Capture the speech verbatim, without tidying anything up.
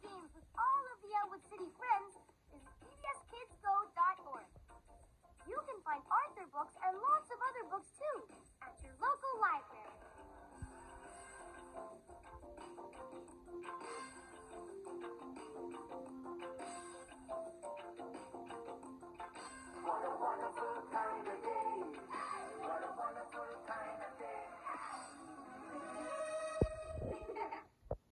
games with all of the Elwood City friends is p b s kids go dot org. You can find Arthur books and lots of other books too at your local library.